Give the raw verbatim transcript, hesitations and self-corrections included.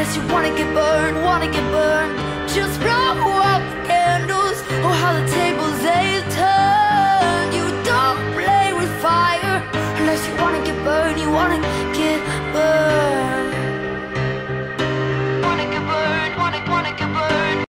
unless you wanna get burned, wanna get burned. Just blow out the candles, oh how the tables they turn. You don't play with fire unless you wanna get burned, you wanna get burned.